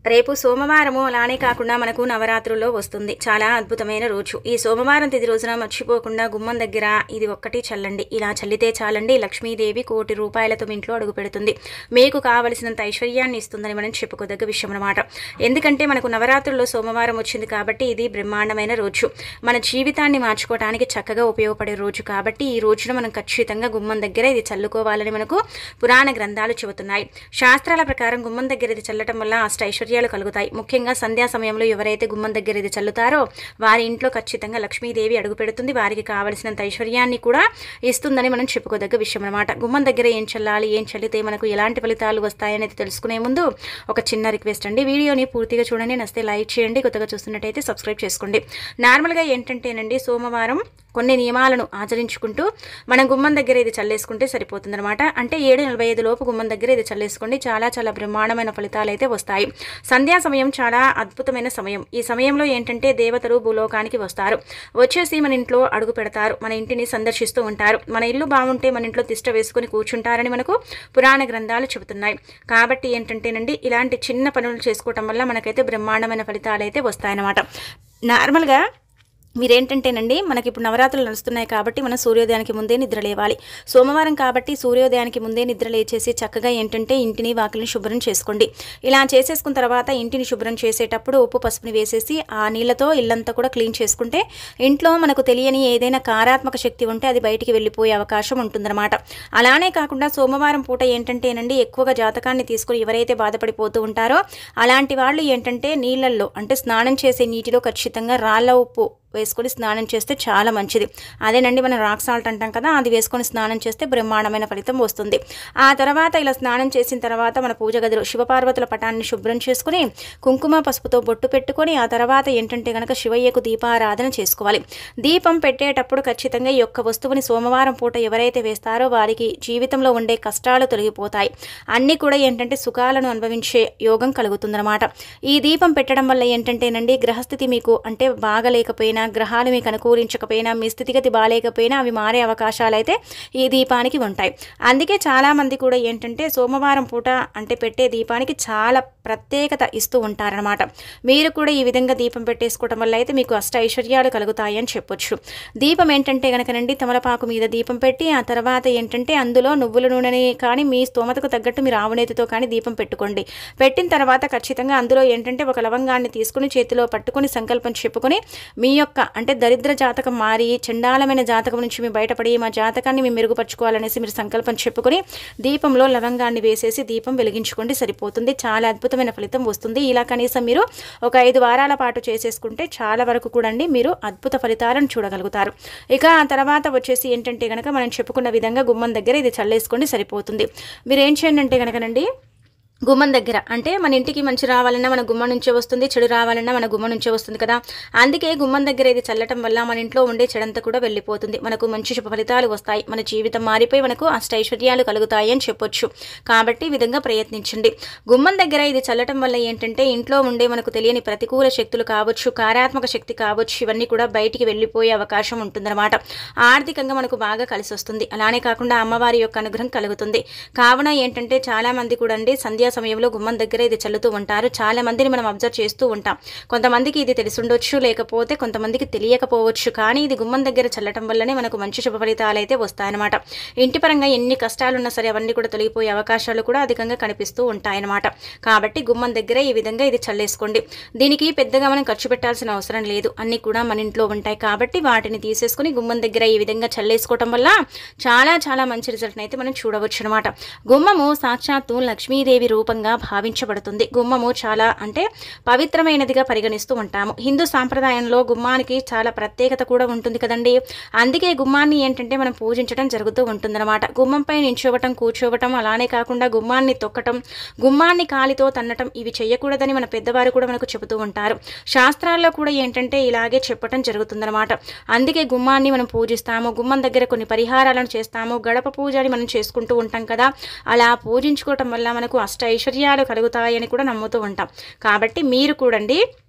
రేపు సోమవారము అలానే కాకుండా మనకు నవరాత్రుల్లో వస్తుంది. చాలా అద్భుతమైన రోజు. ఈ సోమవారం తిథి రోజున మర్చిపోకుండా గుమ్మం దగ్గర ఇది ఒక్కటి చల్లండి. ఇలా చల్లితే చాలండి, లక్ష్మీదేవి కోటి రూపాయలతో ఇంట్లో అడుగు పెడుతుంది. మీకు కావలసినంత ఐశ్వర్యాన్ని ఇస్తుందని మనం చెప్పుకోదగ్గ విషయం అన్నమాట. ఎందుకంటే మనకు నవరాత్రుల్లో సోమవారం వచ్చింది కాబట్టి ఇది బ్రహ్మాండమైన రోజు. మన జీవితాన్ని మార్చుకోవడానికి చక్కగా ఉపయోగపడే రోజు కాబట్టి ఈ రోజున మనం ఖచ్చితంగా గుమ్మం దగ్గర ఇది చల్లుకోవాలని మనకు పురాణ గ్రంథాలు చెబుతున్నాయి. శాస్త్రాల ప్రకారం గుమ్మం దగ్గర ఇది చల్లటం వల్ల అష్టైశ్వర్యాలు కలుగుతాయి. ముఖ్యంగా సంధ్యా సమయంలో ఎవరైతే గుమ్మం దగ్గర ఇది చల్లుతారో వారి ఇంట్లో ఖచ్చితంగా లక్ష్మీదేవి అడుగు పెడుతుంది. వారికి కావలసినంత ఐశ్వర్యాన్ని కూడా ఇస్తుందని మనం చెప్పుకోదగ్గ విషయం అన్నమాట. గుమ్మం దగ్గర ఏం చల్లాలి, ఏం చల్లితే మనకు ఎలాంటి ఫలితాలు వస్తాయనేది తెలుసుకునే ముందు ఒక చిన్న రిక్వెస్ట్ అండి. వీడియోని పూర్తిగా చూడండి, నచ్చితే లైక్ చేయండి, కొత్తగా చూస్తున్నట్టయితే సబ్స్క్రైబ్ చేసుకోండి. నార్మల్గా ఏంటంటేనండి, సోమవారం కొన్ని నియమాలను ఆచరించుకుంటూ మనం గుమ్మం దగ్గర ఇది చల్లేసుకుంటే సరిపోతుందన్నమాట. అంటే 7:45 లోపు గుమ్మం దగ్గర ఇది చల్లేసుకోండి. చాలా చాలా బ్రహ్మాండమైన ఫలితాలు అయితే వస్తాయి. సంధ్యా సమయం చాలా అద్భుతమైన సమయం. ఈ సమయంలో ఏంటంటే దేవతలు భూలోకానికి వస్తారు, వచ్చేసి మన ఇంట్లో అడుగు పెడతారు, మన ఇంటిని సందర్శిస్తూ ఉంటారు. మన ఇల్లు బాగుంటే మన ఇంట్లో తిష్ట వేసుకుని కూర్చుంటారని మనకు పురాణ గ్రంథాలు చెబుతున్నాయి. కాబట్టి ఏంటంటేనండి, ఇలాంటి చిన్న పనులు చేసుకోవటం వల్ల మనకైతే బ్రహ్మాండమైన ఫలితాలు అయితే వస్తాయన్నమాట. నార్మల్గా మీరేంటంటేనండి, మనకి ఇప్పుడు నవరాత్రులు నడుస్తున్నాయి కాబట్టి మనం సూర్యోదయానికి ముందే నిద్ర లేవాలి. సోమవారం కాబట్టి సూర్యోదయానికి ముందే నిద్ర లేచేసి చక్కగా ఏంటంటే ఇంటిని వాకిలిని శుభ్రం చేసుకోండి. ఇలా చేసేసుకున్న తర్వాత ఇంటిని శుభ్రం చేసేటప్పుడు ఉప్పు పసుపుని వేసేసి ఆ నీళ్ళతో ఇల్లంతా కూడా క్లీన్ చేసుకుంటే ఇంట్లో మనకు తెలియని ఏదైనా కారాత్మక శక్తి ఉంటే అది బయటికి వెళ్ళిపోయే అవకాశం ఉంటుందన్నమాట. అలానే కాకుండా సోమవారం పూట ఏంటంటేనండి, ఎక్కువగా జాతకాన్ని తీసుకుని ఎవరైతే బాధపడిపోతూ ఉంటారో అలాంటి వాళ్ళు ఏంటంటే నీళ్ళల్లో అంటే స్నానం చేసే నీటిలో ఖచ్చితంగా రాళ్ళ ఉప్పు వేసుకొని స్నానం చేస్తే చాలా మంచిది. అదేనండి మనం రాక్ సాల్ట్ అంటాం కదా, అది వేసుకొని స్నానం చేస్తే బ్రహ్మాండమైన ఫలితం వస్తుంది. ఆ తర్వాత ఇలా స్నానం చేసిన తర్వాత మన పూజ గదిలో శివపార్వతుల పటాన్ని శుభ్రం చేసుకుని కుంకుమ పసుపుతో బొట్టు పెట్టుకొని ఆ తర్వాత ఏంటంటే కనుక శివయ్యకు దీపారాధన చేసుకోవాలి. దీపం పెట్టేటప్పుడు ఖచ్చితంగా ఈ యొక్క వస్తువుని సోమవారం పూట ఎవరైతే వేస్తారో వారికి జీవితంలో ఉండే కష్టాలు తొలగిపోతాయి. అన్నీ కూడా ఏంటంటే సుఖాలను అనుభవించే యోగం కలుగుతుందన్నమాట. ఈ దీపం పెట్టడం వల్ల ఏంటంటేనండి, గ్రహస్థితి మీకు అంటే బాగలేకపోయినా, గ్రహాలు మీకు అనుకూలించకపోయినా, మీ స్థితిగతి బాగాలేకపోయినా అవి మారే అవకాశాలు అయితే ఈ దీపానికి ఉంటాయి. అందుకే చాలామంది కూడా ఏంటంటే సోమవారం పూట అంటే పెట్టే దీపానికి చాలా ప్రత్యేకత ఇస్తూ ఉంటారనమాట. మీరు కూడా ఈ విధంగా దీపం పెట్టేసుకోవడం వల్ల అయితే మీకు అష్ట ఐశ్వర్యాలు కలుగుతాయి అని చెప్పొచ్చు. దీపం ఏంటంటే కనుకనండి, తమలపాకు మీద దీపం పెట్టి ఆ తర్వాత ఏంటంటే అందులో నువ్వుల నూనెని కానీ మీ స్తోమతకు తగ్గట్టు మీరు ఆవునేతితో కానీ దీపం పెట్టుకోండి. పెట్టిన తర్వాత ఖచ్చితంగా అందులో ఏంటంటే ఒక లవంగాన్ని తీసుకుని చేతిలో పట్టుకుని సంకల్పం చెప్పుకొని మీ యొక్క అంటే దరిద్ర జాతకం మారి చండాలమైన జాతకం నుంచి మీరు బయటపడి మా జాతకాన్ని మేము మెరుగుపరచుకోవాలనేసి మీరు సంకల్పం చెప్పుకొని దీపంలో లవంగాన్ని వేసేసి దీపం వెలిగించుకోండి, సరిపోతుంది. చాలా అద్భుతమైన ఫలితం వస్తుంది. ఇలా కనీసం మీరు ఒక 5 వారాల పాటు చేసేసుకుంటే చాలా వరకు కూడా మీరు అద్భుత ఫలితాలను చూడగలుగుతారు. ఇక ఆ తర్వాత వచ్చేసి ఏంటంటే కనుక మనం చెప్పుకున్న విధంగా గుమ్మం దగ్గర ఇది చల్లేసుకోండి, సరిపోతుంది. మీరు ఏం చేయండి అంటే కనుకనండి, గుమ్మం దగ్గర అంటే మన ఇంటికి మంచి రావాలన్నా మన గుమ్మం నుంచే వస్తుంది, చెడు రావాలన్నా మన గుమ్మం నుంచే వస్తుంది కదా. అందుకే గుమ్మం దగ్గర ఇది చల్లటం వల్ల మన ఇంట్లో ఉండే చెడంతా కూడా వెళ్ళిపోతుంది, మనకు మంచి శుభ ఫలితాలు వస్తాయి, మన జీవితం మారిపోయి మనకు అష్టైశ్వర్యాలు కలుగుతాయి అని చెప్పొచ్చు. కాబట్టి ఈ విధంగా ప్రయత్నించండి. గుమ్మం దగ్గర ఇది చల్లటం వల్ల ఏంటంటే ఇంట్లో ఉండే మనకు తెలియని ప్రతికూల శక్తులు కావచ్చు, కారాత్మక శక్తి కావచ్చు, ఇవన్నీ కూడా బయటికి వెళ్ళిపోయే అవకాశం ఉంటుందన్నమాట. ఆర్థికంగా మనకు బాగా కలిసి వస్తుంది. అలానే కాకుండా అమ్మవారి యొక్క అనుగ్రహం కలుగుతుంది. కావున ఏంటంటే చాలా మంది కూడా సంధ్యా సమయంలో గుమ్మం దగ్గర ఇది చల్లుతూ ఉంటారు. చాలా మందిని మనం అబ్జర్వ్ చేస్తూ ఉంటాం. కొంతమందికి ఇది తెలిసి ఉండొచ్చు, లేకపోతే కొంతమందికి తెలియకపోవచ్చు. కానీ ఇది గుమ్మం దగ్గర చల్లటం వల్లనే మనకు మంచి శుభ ఫలితాలు అయితే వస్తాయన్నమాట. ఇంటి పరంగా ఎన్ని కష్టాలున్నా సరే అవన్నీ కూడా తొలగిపోయే అవకాశాలు కూడా అధికంగా కనిపిస్తూ ఉంటాయన్నమాట. కాబట్టి గుమ్మం దగ్గర ఈ విధంగా ఇది చల్లేసుకోండి. దీనికి పెద్దగా మనం ఖర్చు పెట్టాల్సిన అవసరం లేదు, అన్నీ కూడా మన ఇంట్లో ఉంటాయి. కాబట్టి వాటిని తీసేసుకుని గుమ్మం దగ్గర ఈ విధంగా చల్లేసుకోవటం వల్ల చాలా చాలా మంచి రిజల్ట్ని అయితే మనం చూడవచ్చు అనమాట. గుమ్మము సాక్షాత్తు లక్ష్మీదేవి రూపంగా భావించబడుతుంది. గుమ్మము చాలా అంటే పవిత్రమైనదిగా పరిగణిస్తూ ఉంటాము. హిందూ సాంప్రదాయంలో గుమ్మానికి చాలా ప్రత్యేకత కూడా ఉంటుంది కదండి. అందుకే గుమ్మాన్ని ఏంటంటే మనం పూజించడం జరుగుతూ ఉంటుందన్నమాట. గుమ్మంపై నించోవటం, కూర్చోవటం, అలానే కాకుండా గుమ్మాన్ని తొక్కటం, గుమ్మాన్ని కాలితో తన్నటం ఇవి చేయకూడదని మన పెద్దవారు కూడా మనకు చెబుతూ ఉంటారు. శాస్త్రాల్లో కూడా ఏంటంటే ఇలాగే చెప్పటం జరుగుతుందన్నమాట. అందుకే గుమ్మాన్ని మనం పూజిస్తాము. గుమ్మం దగ్గర కొన్ని పరిహారాలను చేస్తాము. గడప పూజ అని మనం చేసుకుంటూ ఉంటాం కదా. అలా పూజించుకోవటం వల్ల మనకు అష్ట ఐశ్వర్యాలు కలుగుతాయని కూడా నమ్ముతూ ఉంటాం. కాబట్టి మీరు కూడా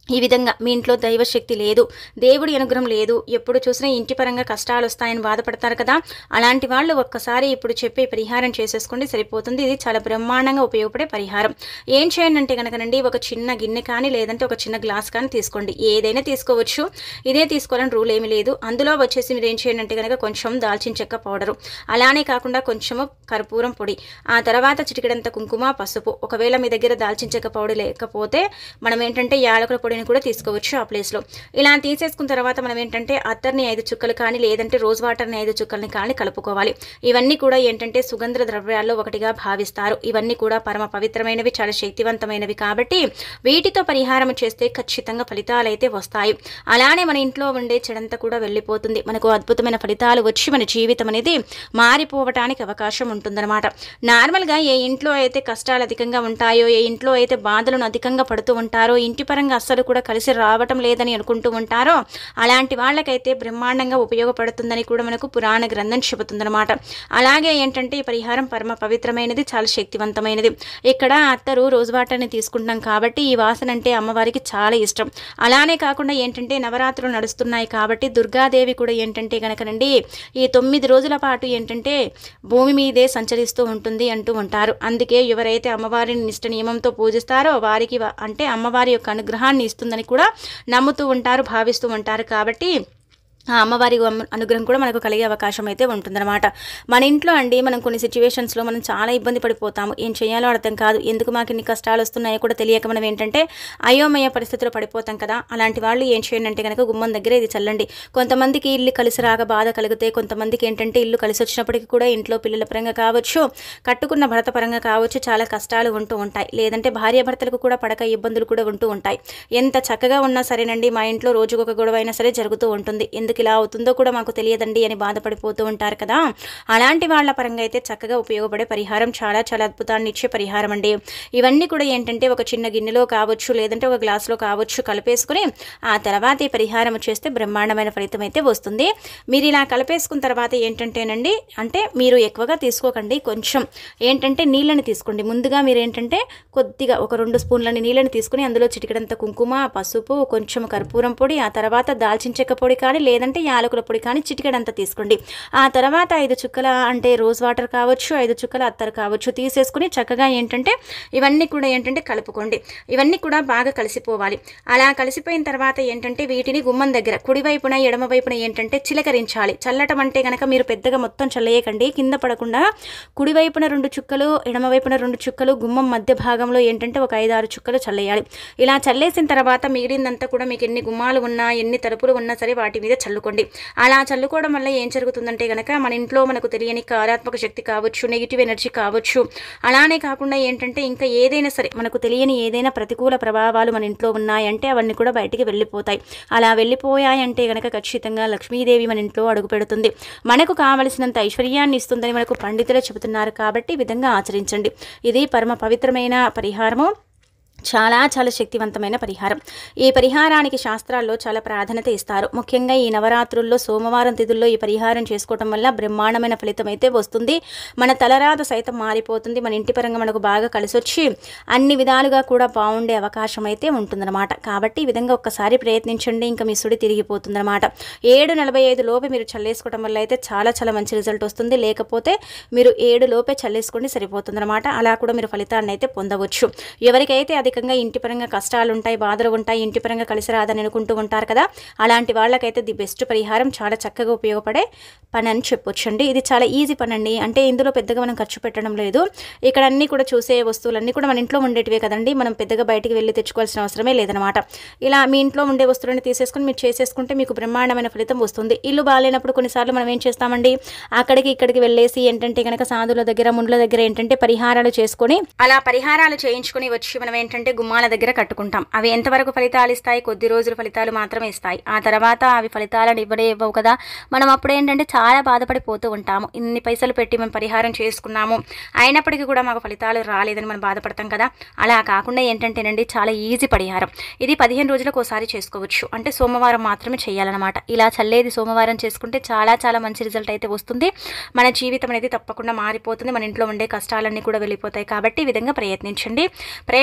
ఈ విధంగా మీ ఇంట్లో దైవశక్తి లేదు, దేవుడి అనుగ్రహం లేదు, ఎప్పుడు చూసినా ఇంటి పరంగా కష్టాలు వస్తాయని బాధపడతారు కదా, అలాంటి వాళ్ళు ఒక్కసారి ఇప్పుడు చెప్పే పరిహారం చేసేసుకోండి, సరిపోతుంది. ఇది చాలా బ్రహ్మాండంగా ఉపయోగపడే పరిహారం. ఏం చేయండి అంటే కనుకనండి, ఒక చిన్న గిన్నె కానీ లేదంటే ఒక చిన్న గ్లాస్ కానీ తీసుకోండి, ఏదైనా తీసుకోవచ్చు, ఇదే తీసుకోవాలని రూల్ ఏమీ లేదు. అందులో వచ్చేసి మీరు ఏం చేయండి అంటే కనుక కొంచెం దాల్చిన చెక్క పౌడరు, అలానే కాకుండా కొంచెము కర్పూరం పొడి, ఆ తర్వాత చిటికెడంత కుంకుమ, పసుపు. ఒకవేళ మీ దగ్గర దాల్చిన చెక్క పౌడర్ లేకపోతే మనం ఏంటంటే యాలకుల పొడిని కూడా తీసుకోవచ్చు ఆ ప్లేస్లో. ఇలా తీసేసుకున్న తర్వాత మనం ఏంటంటే అత్తర్ని 5 చుక్కలు కానీ లేదంటే రోజ్ వాటర్ని 5 చుక్కల్ని కానీ కలుపుకోవాలి. ఇవన్నీ కూడా ఏంటంటే సుగంధ ద్రవ్యాల్లో ఒకటిగా భావిస్తారు. ఇవన్నీ కూడా పరమ పవిత్రమైనవి, చాలా శక్తివంతమైనవి కాబట్టి వీటితో పరిహారం చేస్తే ఖచ్చితంగా ఫలితాలు అయితే వస్తాయి. అలానే మన ఇంట్లో ఉండే చెడంతా కూడా వెళ్ళిపోతుంది, మనకు అద్భుతమైన ఫలితాలు వచ్చి మన జీవితం అనేది మారిపోవటానికి అవకాశం ఉంటుందన్నమాట. నార్మల్గా ఏ ఇంట్లో అయితే కష్టాలు అధికంగా ఉంటాయో, ఏ ఇంట్లో అయితే బాధలను అధికంగా పడుతూ ఉంటారో, ఇంటి పరంగా అస్సలు కూడా కలిసి రావటం లేదని అనుకుంటూ ఉంటారో అలాంటి వాళ్ళకైతే బ్రహ్మాండంగా ఉపయోగపడుతుందని కూడా మనకు పురాణ గ్రంథం చెబుతుందన్నమాట. అలాగే ఏంటంటే ఈ పరిహారం పరమ పవిత్రమైనది, చాలా శక్తివంతమైనది. ఇక్కడ అత్తరు రోజు వాటర్ని తీసుకుంటున్నాం కాబట్టి ఈ వాసన అంటే అమ్మవారికి చాలా ఇష్టం. అలానే కాకుండా ఏంటంటే నవరాత్రులు నడుస్తున్నాయి కాబట్టి దుర్గాదేవి కూడా ఏంటంటే కనుకనండి ఈ 9 రోజుల పాటు ఏంటంటే భూమి మీదే సంచరిస్తూ ఉంటుంది అంటూ ఉంటారు. అందుకే ఎవరైతే అమ్మవారిని నిష్ట నియమంతో పూజిస్తారో వారికి అంటే అమ్మవారి యొక్క అనుగ్రహాన్ని ఇస్తుందని కూడా నమ్ముతూ ఉంటారు, భావిస్తూ ఉంటారు. కాబట్టి ఆ అమ్మవారి అనుగ్రహం కూడా మనకు కలిగే అవకాశం అయితే ఉంటుందన్నమాట. మన ఇంట్లో అండి మనం కొన్ని సిచ్యువేషన్స్లో మనం చాలా ఇబ్బంది పడిపోతాము, ఏం చేయాలో అర్థం కాదు, ఎందుకు మాకు ఇన్ని కష్టాలు వస్తున్నాయో కూడా తెలియక మనం ఏంటంటే అయోమయ పరిస్థితిలో పడిపోతాం కదా. అలాంటి వాళ్ళు ఏం చేయండి అంటే కనుక గుమ్మం దగ్గర ఇది చల్లండి. కొంతమందికి ఇల్లు కలిసి రాక బాధ కలిగితే, కొంతమందికి ఏంటంటే ఇల్లు కలిసి వచ్చినప్పటికీ కూడా ఇంట్లో పిల్లల పరంగా కావచ్చు, కట్టుకున్న భర్త పరంగా కావచ్చు చాలా కష్టాలు ఉంటూ ఉంటాయి. లేదంటే భార్యాభర్తలకు కూడా పడక ఇబ్బందులు కూడా ఉంటూ ఉంటాయి. ఎంత చక్కగా ఉన్నా సరేనండి మా ఇంట్లో రోజుకొక గొడవ అయినా సరే జరుగుతూ ఉంటుంది, ఎందుకు ఇలా అవుతుందో కూడా మాకు తెలియదండి అని బాధపడిపోతూ ఉంటారు కదా. అలాంటి వాళ్ళ పరంగా అయితే చక్కగా ఉపయోగపడే పరిహారం, చాలా చాలా అద్భుతాన్ని ఇచ్చే పరిహారం అండి. ఇవన్నీ కూడా ఏంటంటే ఒక చిన్న గిన్నెలో కావచ్చు లేదంటే ఒక గ్లాసులో కావచ్చు కలిపేసుకుని ఆ తర్వాత ఈ పరిహారం చేస్తే బ్రహ్మాండమైన ఫలితం అయితే వస్తుంది. మీరు ఇలా కలిపేసుకున్న తర్వాత ఏంటంటేనండి అంటే మీరు ఎక్కువగా తీసుకోకండి, కొంచెం ఏంటంటే నీళ్ళని తీసుకోండి. ముందుగా మీరు ఏంటంటే కొద్దిగా ఒక 2 స్పూన్లని నీళ్ళని తీసుకుని అందులో చిటికెడంత కుంకుమ, పసుపు, కొంచెం కర్పూరం పొడి, ఆ తర్వాత దాల్చిన చెక్క పొడి కానీ లేదంటే యాలకుల పొడి కానీ చిటికెడంత తీసుకోండి. ఆ తర్వాత 5 చుక్కల అంటే రోజ్ వాటర్ కావచ్చు, 5 చుక్కల అత్తరు కావచ్చు తీసేసుకుని చక్కగా ఏంటంటే ఇవన్నీ కూడా ఏంటంటే కలుపుకోండి. ఇవన్నీ కూడా బాగా కలిసిపోవాలి. అలా కలిసిపోయిన తర్వాత ఏంటంటే వీటిని గుమ్మం దగ్గర కుడివైపున ఎడమ వైపున ఏంటంటే చిలకరించాలి. చల్లటం అంటే కనుక మీరు పెద్దగా మొత్తం చల్లేయకండి, కింద పడకుండా కుడివైపున 2 చుక్కలు ఎడమవైపున 2 చుక్కలు గుమ్మం మధ్య భాగంలో ఏంటంటే ఒక 5-6 చుక్కలు చల్లేయాలి. ఇలా చల్లేసిన తర్వాత మిగిలిందంతా కూడా మీకు ఎన్ని గుమ్మాలు ఉన్నా ఎన్ని తలుపులు ఉన్నా సరే వాటి మీద చల్లుకోండి. అలా చల్లుకోవడం వల్ల ఏం జరుగుతుందంటే కనుక మన ఇంట్లో మనకు తెలియని కారాత్మక శక్తి కావచ్చు, నెగిటివ్ ఎనర్జీ కావచ్చు, అలానే కాకుండా ఏంటంటే ఇంకా ఏదైనా సరే మనకు తెలియని ఏదైనా ప్రతికూల ప్రభావాలు మన ఇంట్లో ఉన్నాయంటే అవన్నీ కూడా బయటికి వెళ్ళిపోతాయి. అలా వెళ్ళిపోయాయంటే కనుక ఖచ్చితంగా లక్ష్మీదేవి మన ఇంట్లో అడుగు పెడుతుంది, మనకు కావలసినంత ఐశ్వర్యాన్ని ఇస్తుందని మనకు పండితులు చెబుతున్నారు. కాబట్టి ఈ విధంగా ఆచరించండి. ఇది పరమ పవిత్రమైన పరిహారము, చాలా చాలా శక్తివంతమైన పరిహారం. ఈ పరిహారానికి శాస్త్రాల్లో చాలా ప్రాధాన్యత ఇస్తారు. ముఖ్యంగా ఈ నవరాత్రుల్లో సోమవారం తిథుల్లో ఈ పరిహారం చేసుకోవడం వల్ల బ్రహ్మాండమైన ఫలితం అయితే వస్తుంది. మన తలరాత సైతం మారిపోతుంది, మన ఇంటి పరంగా మనకు బాగా కలిసొచ్చి అన్ని విధాలుగా కూడా బాగుండే అవకాశం అయితే ఉంటుందన్నమాట. కాబట్టి ఈ విధంగా ఒక్కసారి ప్రయత్నించండి, ఇంకా మీ సుడి తిరిగిపోతుందన్నమాట. 7:45 లోపే మీరు చల్లేసుకోవడం వల్ల అయితే చాలా చాలా మంచి రిజల్ట్ వస్తుంది. లేకపోతే మీరు 7 లోపే చల్లేసుకోండి సరిపోతుందన్నమాట. అలా కూడా మీరు ఫలితాన్ని అయితే పొందవచ్చు. ఎవరికైతే అధికంగా ఇంటి పరంగా కష్టాలు ఉంటాయి, బాధలు ఉంటాయి, ఇంటి పరంగా కలిసి రాదని అనుకుంటూ ఉంటారు కదా, అలాంటి వాళ్ళకైతే ది బెస్ట్ పరిహారం, చాలా చక్కగా ఉపయోగపడే పని అని చెప్పొచ్చండి. ఇది చాలా ఈజీ పని అండి, అంటే ఇందులో పెద్దగా మనం ఖర్చు పెట్టడం లేదు. ఇక్కడ అన్నీ కూడా చూసే వస్తువులన్నీ కూడా మన ఇంట్లో ఉండేటివే కదండి, మనం పెద్దగా బయటికి వెళ్ళి తెచ్చుకోవాల్సిన అవసరమే లేదనమాట. ఇలా మీ ఇంట్లో ఉండే వస్తువులను తీసేసుకుని మీరు చేసేసుకుంటే మీకు బ్రహ్మాండమైన ఫలితం వస్తుంది. ఇల్లు బాగాలేనప్పుడు కొన్నిసార్లు మనం ఏం చేస్తామండి, అక్కడికి ఇక్కడికి వెళ్ళేసి ఏంటంటే కనుక సాధుల దగ్గర ముండ్ల దగ్గర ఏంటంటే పరిహారాలు చేసుకొని అలా పరిహారాలు చేయించుకొని వచ్చి మనం ఏంటంటే గుమ్మాల దగ్గర కట్టుకుంటాం. అవి ఎంతవరకు ఫలితాలు ఇస్తాయి, కొద్ది రోజులు ఫలితాలు మాత్రమే ఇస్తాయి. ఆ తర్వాత అవి ఫలితాలను ఇవ్వవు కదా. మనం అప్పుడు ఏంటంటే చాలా బాధపడిపోతూ ఉంటాము, ఇన్ని పైసలు పెట్టి మేము పరిహారం చేసుకున్నాము అయినప్పటికీ కూడా మాకు ఫలితాలు రాలేదని మనం బాధపడతాం కదా. అలా కాకుండా ఏంటంటేనండి చాలా ఈజీ పరిహారం. ఇది 15 రోజులకు ఒకసారి చేసుకోవచ్చు, అంటే సోమవారం మాత్రమే చేయాలన్నమాట. ఇలా చల్లేది సోమవారం చేసుకుంటే చాలా చాలా మంచి రిజల్ట్ అయితే వస్తుంది. మన జీవితం అనేది తప్పకుండా మారిపోతుంది, మన ఇంట్లో ఉండే కష్టాలన్నీ కూడా వెళ్ళిపోతాయి. కాబట్టి ఈ విధంగా ప్రయత్నించండి. ప్రయత్నించేసి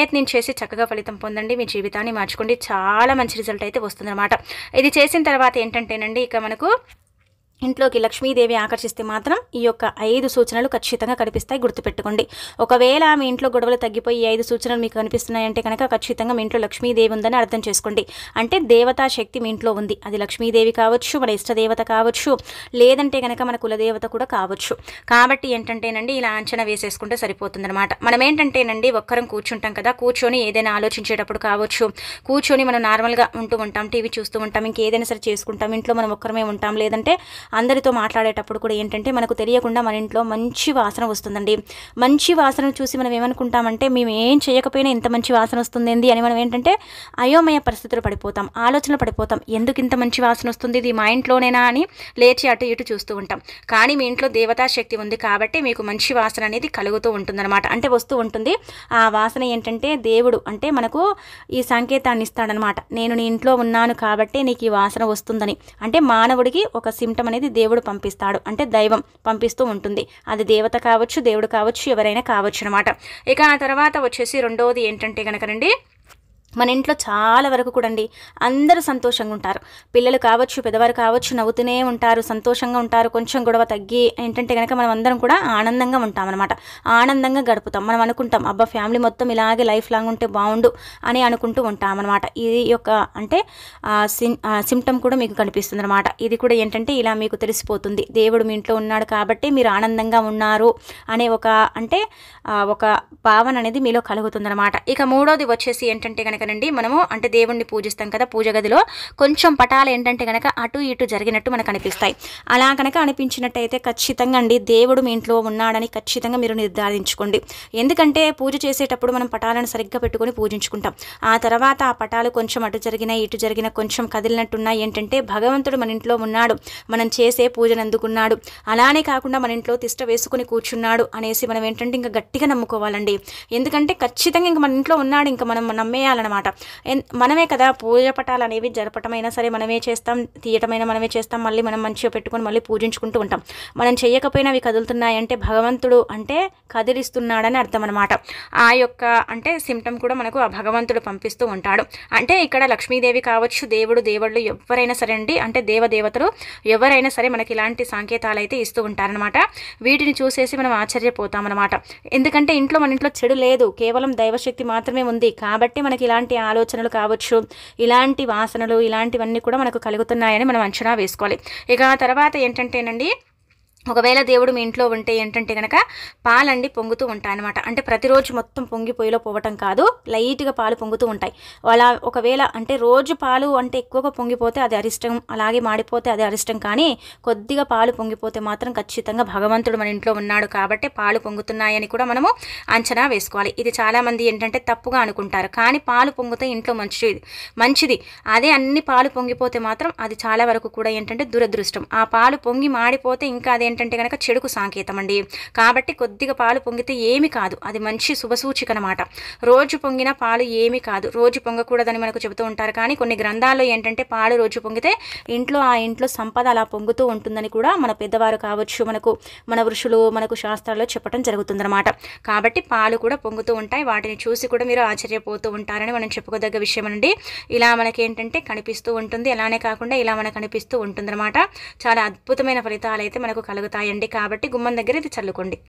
చేసి చక్కగా ఫలితం పొందండి. మీ జీవితాన్ని మార్చుకోండి. చాలా మంచి రిజల్ట్ అయితే వస్తుందన్నమాట. ఇది చేసిన తర్వాత ఏంటంటేనండి, ఇక మనకు ఇంట్లోకి లక్ష్మీదేవి ఆకర్షిస్తే మాత్రం ఈ యొక్క 5 సూచనలు ఖచ్చితంగా కనిపిస్తాయి. గుర్తుపెట్టుకోండి. ఒకవేళ మీ ఇంట్లో గొడవలు తగ్గిపోయి ఈ 5 సూచనలు మీకు కనిపిస్తున్నాయంటే కనుక ఖచ్చితంగా మీ ఇంట్లో లక్ష్మీదేవి ఉందని అర్థం చేసుకోండి. అంటే దేవతా శక్తి మీ ఇంట్లో ఉంది. అది లక్ష్మీదేవి కావచ్చు, మన ఇష్టదేవత కావచ్చు, లేదంటే కనుక మన కులదేవత కూడా కావచ్చు. కాబట్టి ఏంటంటేనండి, ఇలా అంచనా వేసేసుకుంటే సరిపోతుందన్నమాట. మనం ఏంటంటేనండి, ఒక్కరం కూర్చుంటాం కదా, కూర్చొని ఏదైనా ఆలోచించేటప్పుడు కావచ్చు, కూర్చొని మనం నార్మల్గా ఉంటూ ఉంటాం, టీవీ చూస్తూ ఉంటాం, ఇంకేదైనా సరే చేసుకుంటాం, ఇంట్లో మనం ఒక్కరమే ఉంటాం, లేదంటే అందరితో మాట్లాడేటప్పుడు కూడా ఏంటంటే మనకు తెలియకుండా మన ఇంట్లో మంచి వాసన వస్తుందండి. మంచి వాసన చూసి మనం ఏమనుకుంటామంటే, మేము ఏం చేయకపోయినా ఇంత మంచి వాసన వస్తుంది అని మనం ఏంటంటే అయోమయ పరిస్థితులు పడిపోతాం, ఆలోచనలు పడిపోతాం. ఎందుకు ఇంత మంచి వాసన వస్తుంది, ఇది మా ఇంట్లోనేనా అని లేచి అటు ఇటు చూస్తూ ఉంటాం. కానీ మీ ఇంట్లో దేవతా శక్తి ఉంది కాబట్టి మీకు మంచి వాసన అనేది కలుగుతూ ఉంటుందన్నమాట. అంటే వస్తూ ఉంటుంది. ఆ వాసన ఏంటంటే దేవుడు అంటే మనకు ఈ సంకేతాన్ని ఇస్తాడనమాట. నేను నీ ఇంట్లో ఉన్నాను కాబట్టి నీకు ఈ వాసన వస్తుందని. అంటే మానవుడికి ఒక సిమ్టమ్ అనేది దేవుడు పంపిస్తాడు, అంటే దైవం పంపిస్తూ ఉంటుంది. అది దేవత కావచ్చు, దేవుడు కావచ్చు, ఎవరైనా కావచ్చు అనమాట. ఇక ఆ తర్వాత వచ్చేసి రెండవది ఏంటంటే కనుకనండి, మన ఇంట్లో చాలా వరకు కూడా అండి అందరూ సంతోషంగా ఉంటారు. పిల్లలు కావచ్చు, పెద్దవారు కావచ్చు, నవ్వుతూనే ఉంటారు, సంతోషంగా ఉంటారు. కొంచెం గొడవ తగ్గి ఏంటంటే కనుక మనం అందరం కూడా ఆనందంగా ఉంటామన్నమాట. ఆనందంగా గడుపుతాం. మనం అనుకుంటాం, అబ్బా ఫ్యామిలీ మొత్తం ఇలాగే లైఫ్ లాంగ్ ఉంటే బాగుండు అని అనుకుంటూ ఉంటామన్నమాట. ఇది యొక్క అంటే సిమ్టమ్ కూడా మీకు కనిపిస్తుంది అనమాట. ఇది కూడా ఏంటంటే ఇలా మీకు తెలిసిపోతుంది, దేవుడు మీ ఇంట్లో ఉన్నాడు కాబట్టి మీరు ఆనందంగా ఉన్నారు అనే ఒక అంటే ఒక భావన అనేది మీలో కలుగుతుందన్నమాట. ఇక మూడోది వచ్చేసి ఏంటంటే కనుక మనము అంటే దేవుణ్ణి పూజిస్తాం కదా, పూజ గదిలో కొంచెం పటాలు ఏంటంటే కనుక అటు ఇటు జరిగినట్టు మనకు అనిపిస్తాయి. అలా కనుక అనిపించినట్టయితే ఖచ్చితంగా అండి దేవుడు మీ ఇంట్లో ఉన్నాడని ఖచ్చితంగా మీరు నిర్ధారించుకోండి. ఎందుకంటే పూజ చేసేటప్పుడు మనం పటాలను సరిగ్గా పెట్టుకొని పూజించుకుంటాం. ఆ తర్వాత ఆ పటాలు కొంచెం అటు జరిగినా ఇటు జరిగినా కొంచెం కదిలినట్టున్నా ఏంటంటే భగవంతుడు మన ఇంట్లో ఉన్నాడు, మనం చేసే పూజను అందుకున్నాడు, అలానే కాకుండా మన ఇంట్లో తిష్ట వేసుకుని కూర్చున్నాడు అనేసి మనం ఏంటంటే ఇంకా గట్టిగా నమ్ముకోవాలండి. ఎందుకంటే ఖచ్చితంగా ఇంకా మన ఇంట్లో ఉన్నాడు, ఇంకా మనం నమ్మేయాలన్నమాట. మనమే కదా పూజ పటాలు అనేవి జరపటమైనా సరే మనమే చేస్తాం, తీయటమైనా మనమే చేస్తాం, మళ్ళీ మనం మంచిగా పెట్టుకొని మళ్ళీ పూజించుకుంటూ ఉంటాం. మనం చేయకపోయినా అవి కదులుతున్నాయంటే భగవంతుడు అంటే కదిలిస్తున్నాడని అర్థం అనమాట. ఆ యొక్క అంటే సిమ్టమ్ కూడా మనకు ఆ భగవంతుడు పంపిస్తూ ఉంటాడు. అంటే ఇక్కడ లక్ష్మీదేవి కావచ్చు, దేవుళ్ళు ఎవరైనా సరే అండి, అంటే దేవతలు ఎవరైనా సరే మనకి ఇలాంటి సంకేతాలు అయితే ఇస్తూ ఉంటారనమాట. వీటిని చూసేసి మనం ఆశ్చర్యపోతామన్నమాట. ఎందుకంటే మన ఇంట్లో చెడు లేదు, కేవలం దైవశక్తి మాత్రమే ఉంది. కాబట్టి మనకి ఇలాంటి ఆలోచనలు కావచ్చు, ఇలాంటి వాసనలు ఇలాంటివన్నీ కూడా మనకు కలుగుతున్నాయని మనం అంచనా వేసుకోవాలి. ఇక తర్వాత ఏంటంటేనండి, ఒకవేళ దేవుడు మీ ఇంట్లో ఉంటే ఏంటంటే కనుక పాలండి పొంగుతూ ఉంటాయి అనమాట. అంటే ప్రతిరోజు మొత్తం పొంగి పొయ్యిలో పోవటం కాదు, లైట్గా పాలు పొంగుతూ ఉంటాయి. అలా ఒకవేళ అంటే రోజు పాలు అంటే ఎక్కువగా పొంగిపోతే అది అరిష్టం, అలాగే మాడిపోతే అది అరిష్టం. కానీ కొద్దిగా పాలు పొంగిపోతే మాత్రం ఖచ్చితంగా భగవంతుడు మన ఇంట్లో ఉన్నాడు కాబట్టి పాలు పొంగుతున్నాయని కూడా మనము అంచనా వేసుకోవాలి. ఇది చాలామంది ఏంటంటే తప్పుగా అనుకుంటారు. కానీ పాలు పొంగితే ఇంట్లో మంచిది. అదే అన్ని పాలు పొంగిపోతే మాత్రం అది చాలా వరకు కూడా ఏంటంటే దురదృష్టం. ఆ పాలు పొంగి మాడిపోతే ఇంకా అదేంటంటే కనుక చెడుకు సంకేతం అండి. కాబట్టి కొద్దిగా పాలు పొంగితే ఏమి కాదు, అది మంచి శుభసూచిక అనమాట. రోజు పొంగిన పాలు ఏమి కాదు, రోజు పొంగకూడదని మనకు చెబుతూ ఉంటారు. కానీ కొన్ని గ్రంథాల్లో ఏంటంటే పాలు రోజు పొంగితే ఆ ఇంట్లో సంపద అలా పొంగుతూ ఉంటుందని కూడా మన పెద్దవారు కావచ్చు, మన ఋషులు మనకు శాస్త్రాల్లో చెప్పడం జరుగుతుందన్నమాట. కాబట్టి పాలు కూడా పొంగుతూ ఉంటాయి. వాటిని చూసి కూడా మీరు ఆశ్చర్యపోతూ ఉంటారని మనం చెప్పుకోదగ్గ విషయం అండి. ఇలా మనకి ఏంటంటే కనిపిస్తూ ఉంటుంది. అలానే కాకుండా ఇలా మనకు కనిపిస్తూ ఉంటుందన్నమాట. చాలా అద్భుతమైన ఫలితాలు అయితే మనకు కలుగుతాయండి. కాబట్టి గుమ్మం దగ్గర ఇది చల్లుకోండి.